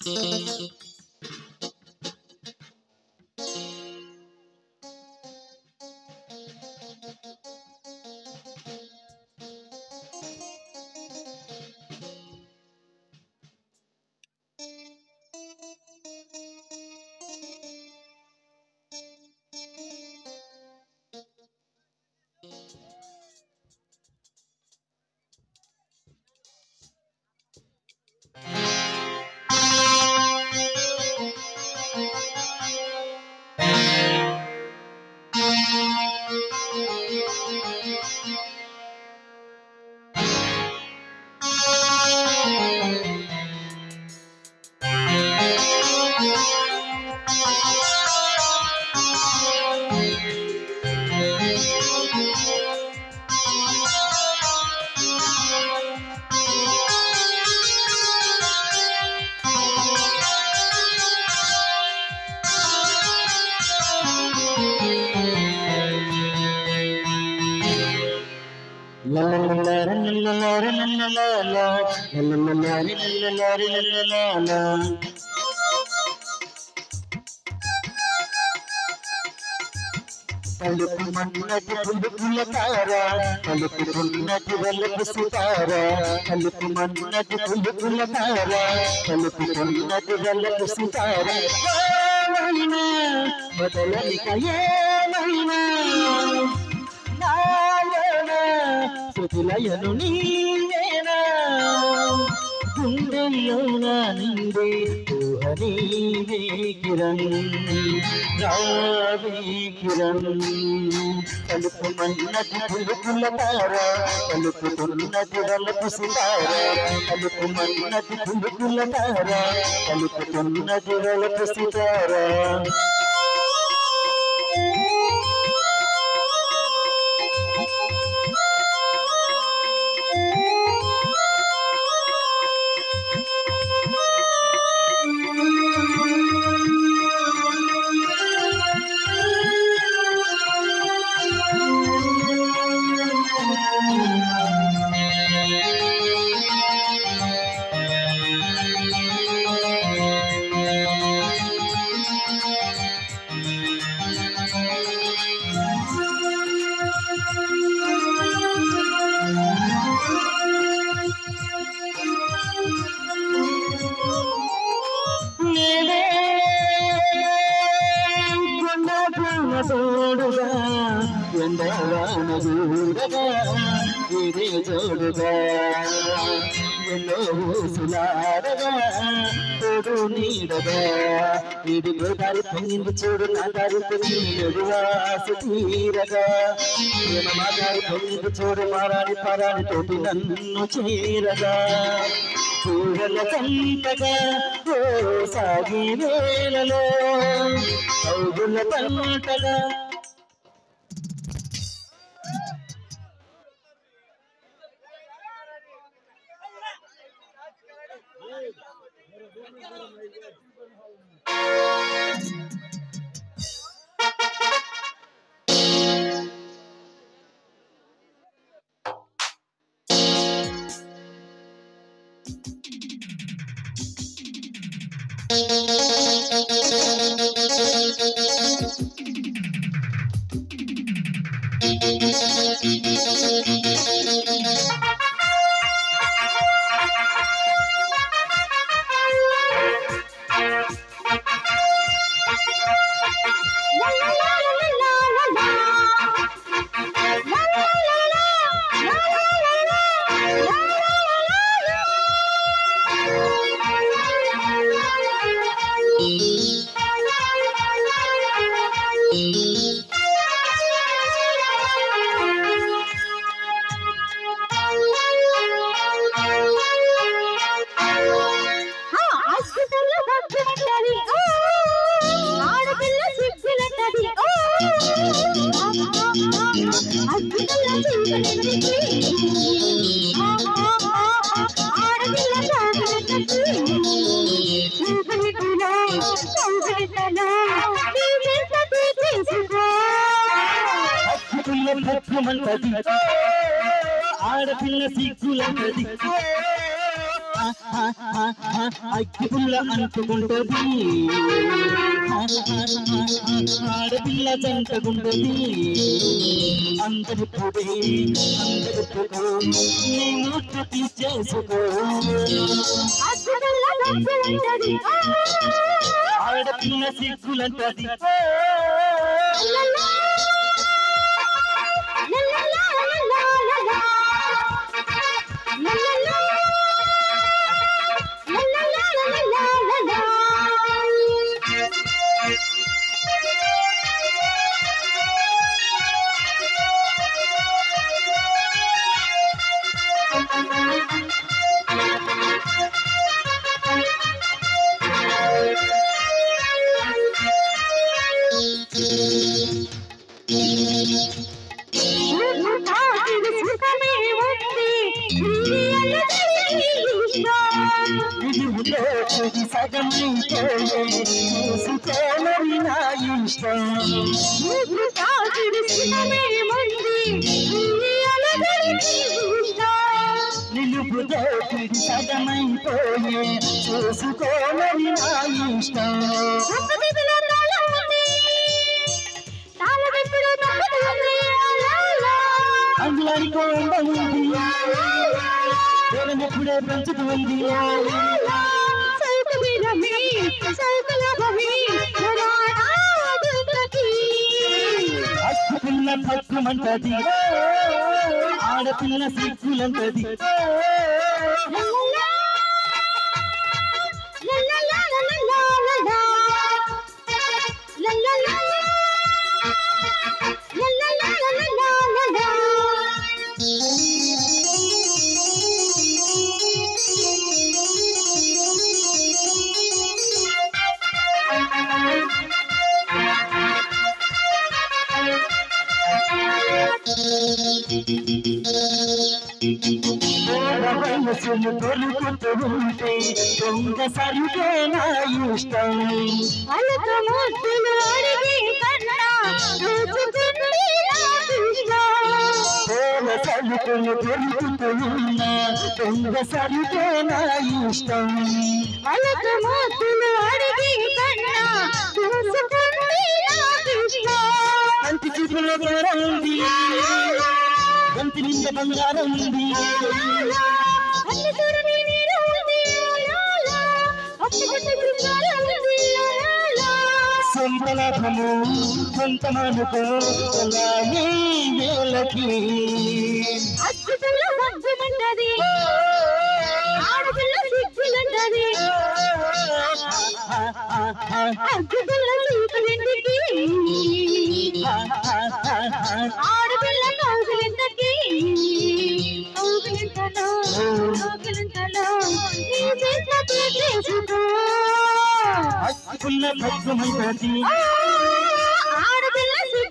మన్నటి పులుపుల తార కలుపుకున్నటి వలపు సితార కలుపు మన్నటి పులుపుల తార కలుపుకున్నటి వలపు సితార ఏమైనా బదలనిక ఏమైనా నాలోనా శృతిలయను నీవేనా గుండెల్లోనా నిండే ఊహనీవే కిరణ్ రావే కిరణ్ కలుపు మన్నటి పులుపుల తార కలుపుకున్నటి వలపు సితార కలుపు మన్నటి పులుపుల తార కలుపుకున్నటి వలపు సితార తోడుగా ఎండవాన దూరగా ఇదే జోడుగా ఎన్నో ఊసులాడగా తోడు నీడగా ఇది గోదారి పొంగింది చూడు నా దారి పొంగిడువాసు తీరగా ప్రేమ మా దారి పొంగింది చూడు మారాడి పరాడి తోటి నన్ను చేరగా పూల కంటగా ఓ సాగి వేళలో కౌగుల పంటగా ఆడపిల్ల సిగ్గులంటది అగ్గిపుల్ల అంటుకుంటది ఆడపిల్ల జంటగుంటది అందరిప్పుడే అందరిప్పుడు నీ ముట్టు తీసేసుకో ఆడపిల్ల సిగ్గులంటది నిలుపుతో సగమైపోయే చూసుకోమని నా ఇష్టం అందరికీ ఉంది ఎప్పుడే పెంచుతుంది అక్కుపిల్ల పక్కుమంటది ఆడపిల్ల సిగ్గులంటది వయసులు దొరుకుతూ ఉంటే దొంగ సరిగే నా ఇష్టం సరుకులు దొరుకుతూ ఉన్న దొంగ సరిగే నా ఇష్టం కంటి చూపులో ఉంది గంటి నింద బంగారం ఉంది సొంతలాభము సొంతమానుకో వేళకి ఆడపిల్ల కౌగిలింతకి అక్కుల భద్రమంటది ఆడపిల్ల